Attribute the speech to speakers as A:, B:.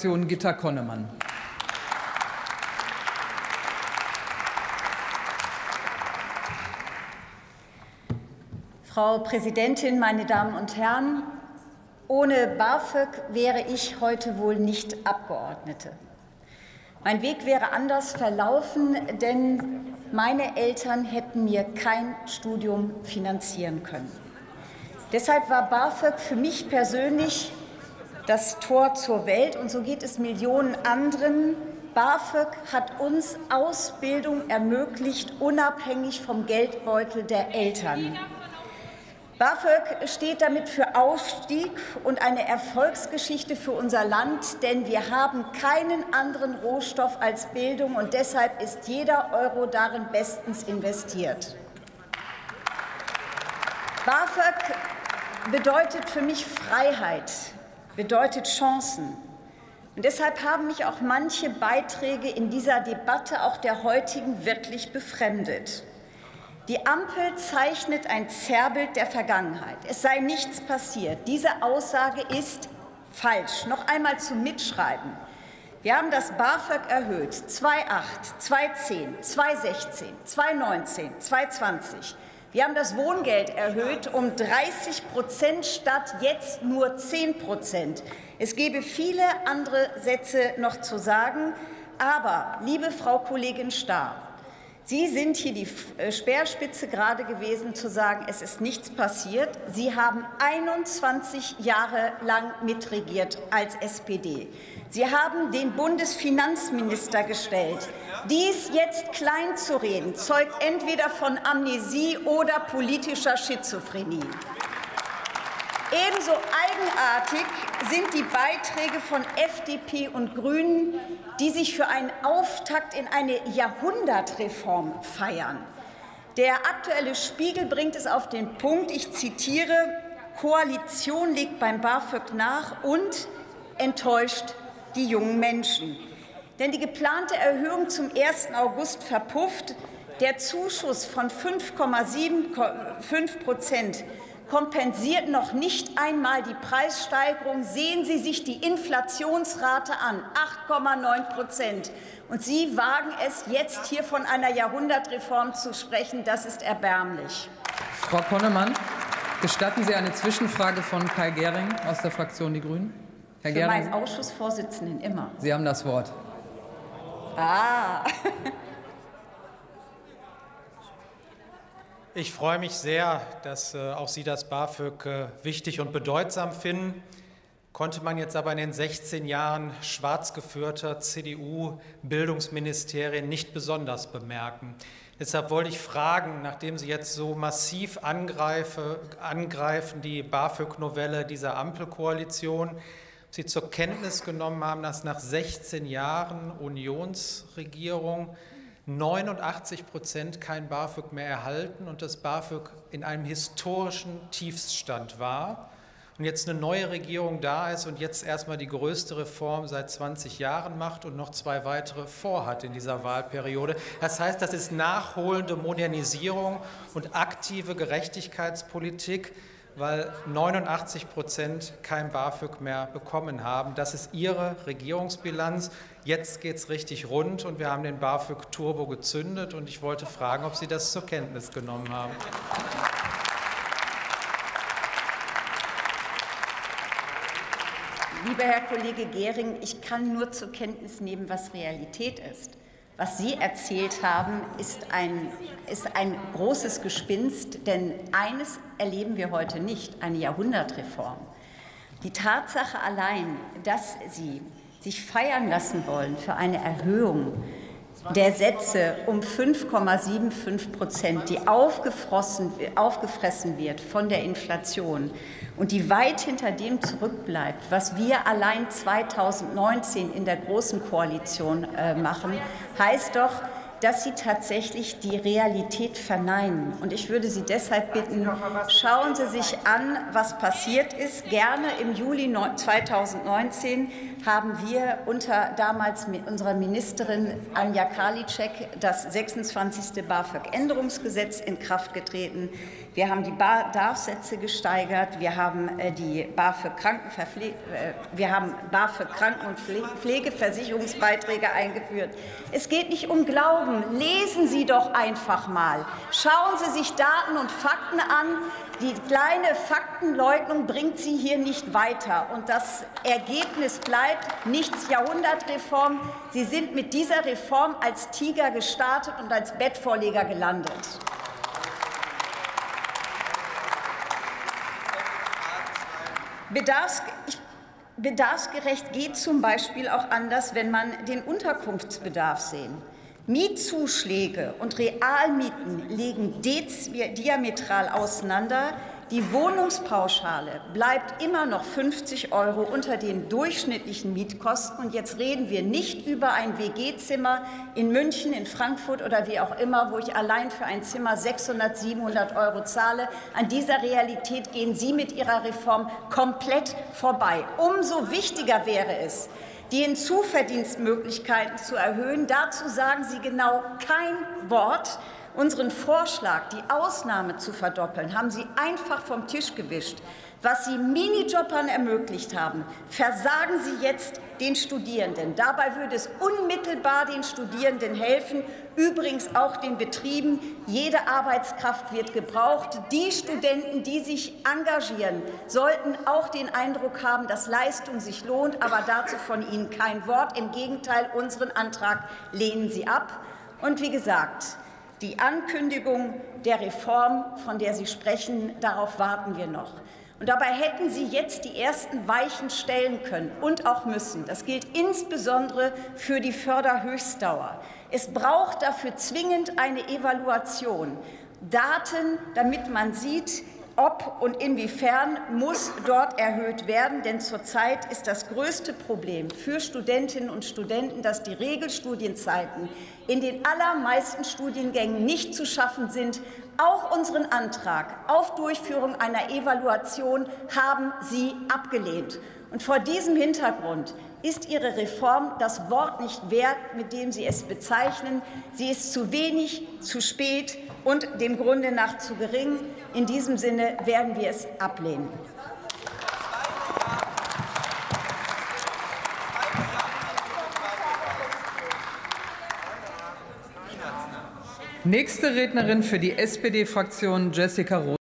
A: Fraktion Gitta Konnemann.
B: Frau Präsidentin, meine Damen und Herren! Ohne BAföG wäre ich heute wohl nicht Abgeordnete. Mein Weg wäre anders verlaufen, denn meine Eltern hätten mir kein Studium finanzieren können. Deshalb war BAföG für mich persönlich das Tor zur Welt, und so geht es Millionen anderen. BAföG hat uns Ausbildung ermöglicht, unabhängig vom Geldbeutel der Eltern. BAföG steht damit für Aufstieg und eine Erfolgsgeschichte für unser Land, denn wir haben keinen anderen Rohstoff als Bildung, und deshalb ist jeder Euro darin bestens investiert. BAföG bedeutet für mich Freiheit, bedeutet Chancen. Und deshalb haben mich auch manche Beiträge in dieser Debatte, auch der heutigen, wirklich befremdet. Die Ampel zeichnet ein Zerrbild der Vergangenheit. Es sei nichts passiert. Diese Aussage ist falsch. Noch einmal zum Mitschreiben. Wir haben das BAföG erhöht 2008, 2010, 2016, 2019, 2020. Wir haben das Wohngeld erhöht um 30% statt jetzt nur 10%. Es gäbe viele andere Sätze noch zu sagen. Aber, liebe Frau Kollegin Starr, Sie sind hier die Speerspitze gerade gewesen, zu sagen, es ist nichts passiert. Sie haben 21 Jahre lang mitregiert als SPD. Sie haben den Bundesfinanzminister gestellt. Dies jetzt klein zu reden, zeugt entweder von Amnesie oder politischer Schizophrenie. Ebenso eigenartig sind die Beiträge von FDP und Grünen, die sich für einen Auftakt in eine Jahrhundertreform feiern. Der aktuelle Spiegel bringt es auf den Punkt, ich zitiere: Koalition legt beim BAföG nach und enttäuscht die jungen Menschen. Denn die geplante Erhöhung zum 1. August verpufft. Der Zuschuss von 5,75% kompensiert noch nicht einmal die Preissteigerung. Sehen Sie sich die Inflationsrate an, 8,9%. Und Sie wagen es jetzt, hier von einer Jahrhundertreform zu sprechen. Das ist erbärmlich.
A: Frau Konnemann, gestatten Sie eine Zwischenfrage von Kai Gering aus der Fraktion Die Grünen? Herr
B: Für
A: Gering,
B: meinen Ausschussvorsitzenden immer.
A: Sie haben das Wort.
C: Ich freue mich sehr, dass auch Sie das BAföG wichtig und bedeutsam finden. Konnte man jetzt aber in den 16 Jahren schwarz geführter CDU-Bildungsministerien nicht besonders bemerken. Deshalb wollte ich fragen, nachdem Sie jetzt so massiv angreifen, die BAföG-Novelle dieser Ampelkoalition, ob Sie zur Kenntnis genommen haben, dass nach 16 Jahren Unionsregierung 89% kein BAföG mehr erhalten und das BAföG in einem historischen Tiefstand war und jetzt eine neue Regierung da ist und jetzt erstmal die größte Reform seit 20 Jahren macht und noch 2 weitere vorhat in dieser Wahlperiode. Das heißt, das ist nachholende Modernisierung und aktive Gerechtigkeitspolitik, weil 89% kein BAföG mehr bekommen haben. Das ist Ihre Regierungsbilanz. Jetzt geht es richtig rund und wir haben den BAföG-Turbo gezündet. Und ich wollte fragen, ob Sie das zur Kenntnis genommen haben.
B: Lieber Herr Kollege Gering, ich kann nur zur Kenntnis nehmen, was Realität ist. Was Sie erzählt haben, ist ein großes Gespinst, denn eines erleben wir heute nicht, eine Jahrhundertreform. Die Tatsache allein, dass Sie sich feiern lassen wollen für eine Erhöhung der Sätze um 5,75%, die aufgefressen wird von der Inflation und die weit hinter dem zurückbleibt, was wir allein 2019 in der Großen Koalition machen, heißt doch, dass Sie tatsächlich die Realität verneinen. Und ich würde Sie deshalb bitten, schauen Sie sich an, was passiert ist. Gerne im Juli 2019 haben wir damals mit unserer Ministerin Anja Karliczek das 26. BAföG-Änderungsgesetz in Kraft getreten. Wir haben die Bedarfssätze gesteigert, wir haben die BAföG-Kranken- und Pflegeversicherungsbeiträge eingeführt. Es geht nicht um Glauben. Lesen Sie doch einfach mal. Schauen Sie sich Daten und Fakten an. Die kleine Faktenleugnung bringt Sie hier nicht weiter. Und das Ergebnis bleibt nichts Jahrhundertreform. Sie sind mit dieser Reform als Tiger gestartet und als Bettvorleger gelandet. Bedarfsgerecht geht zum Beispiel auch anders, wenn man den Unterkunftsbedarf sieht. Mietzuschläge und Realmieten liegen diametral auseinander. Die Wohnungspauschale bleibt immer noch 50 € unter den durchschnittlichen Mietkosten. Und jetzt reden wir nicht über ein WG-Zimmer in München, in Frankfurt oder wie auch immer, wo ich allein für ein Zimmer 600, 700 € zahle. An dieser Realität gehen Sie mit Ihrer Reform komplett vorbei. Umso wichtiger wäre es, die Hinzuverdienstmöglichkeiten zu erhöhen. Dazu sagen Sie genau kein Wort. Unseren Vorschlag, die Ausnahme zu verdoppeln, haben Sie einfach vom Tisch gewischt. Was Sie Minijobbern ermöglicht haben, versagen Sie jetzt den Studierenden. Dabei würde es unmittelbar den Studierenden helfen, übrigens auch den Betrieben. Jede Arbeitskraft wird gebraucht. Die Studenten, die sich engagieren, sollten auch den Eindruck haben, dass Leistung sich lohnt. Aber dazu von Ihnen kein Wort. Im Gegenteil, unseren Antrag lehnen Sie ab. Und wie gesagt, die Ankündigung der Reform, von der Sie sprechen, darauf warten wir noch. Und dabei hätten Sie jetzt die ersten Weichen stellen können und auch müssen. Das gilt insbesondere für die Förderhöchstdauer. Es braucht dafür zwingend eine Evaluation. Daten, damit man sieht, ob und inwiefern muss dort erhöht werden. Denn zurzeit ist das größte Problem für Studentinnen und Studenten, dass die Regelstudienzeiten in den allermeisten Studiengängen nicht zu schaffen sind. Auch unseren Antrag auf Durchführung einer Evaluation haben Sie abgelehnt. Und vor diesem Hintergrund ist Ihre Reform das Wort nicht wert, mit dem Sie es bezeichnen. Sie ist zu wenig, zu spät und dem Grunde nach zu gering. In diesem Sinne werden wir es ablehnen.
A: Nächste Rednerin für die SPD-Fraktion, Jessica Roth.